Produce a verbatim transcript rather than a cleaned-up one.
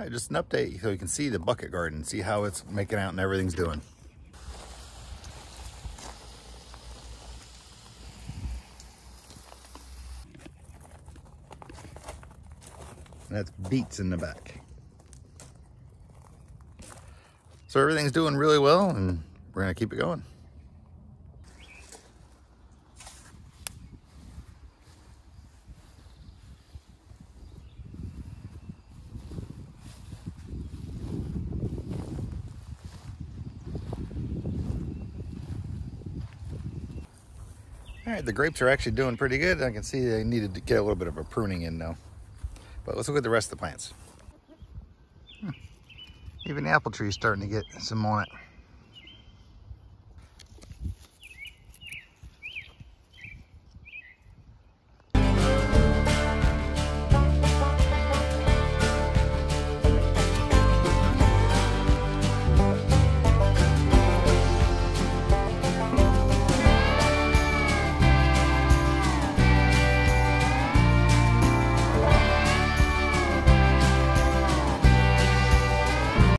right, just an update so you can see the bucket garden, see how it's making out and everything's doing. And that's beets in the back. So everything's doing really well, and we're gonna keep it going. All right, the grapes are actually doing pretty good. I can see they needed to get a little bit of a pruning in now. But let's look at the rest of the plants. Hmm. Even the apple tree is starting to get some on it.